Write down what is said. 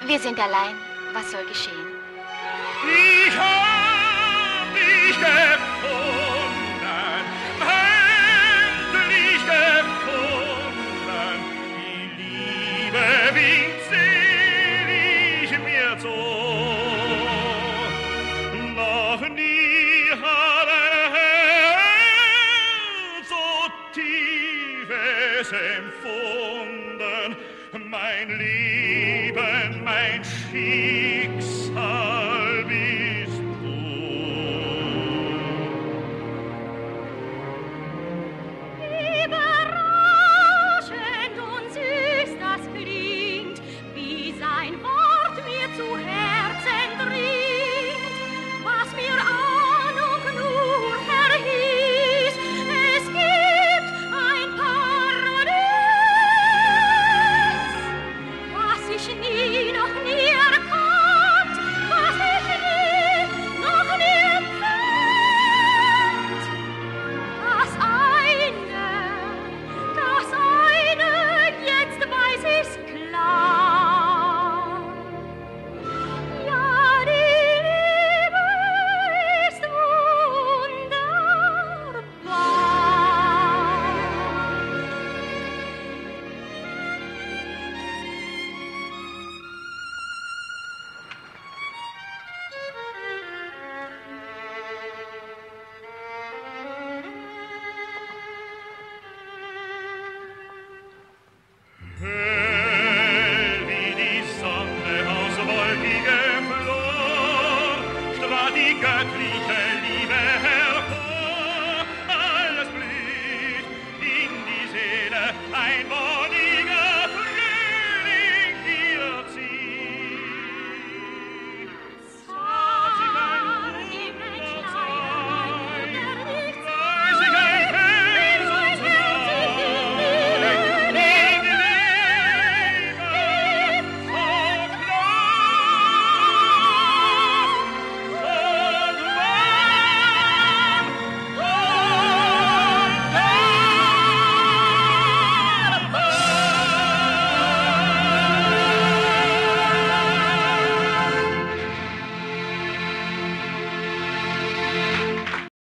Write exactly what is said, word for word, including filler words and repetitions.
Wir sind allein. Was soll geschehen? Ich hab dich gefunden, endlich gefunden. Die Liebe winkt selig mir zu. Noch nie hat ein Herz so tiefes empfunden. Mein Leben, mein Schicksal bist du. Überraschend und süß das klingt, wie sein Wort mir zu Herzen dringt, was mir Ahnung nur verhieß. Es gibt ein Paradies, was ich nie, noch nie erkannt, was ich nie, noch nie empfand. Das eine, das eine, jetzt weiß ich's klar. Ja, die Liebe ist wunderbar. Hell wie die Sonne aus wolkigem Flor strahlt die göttliche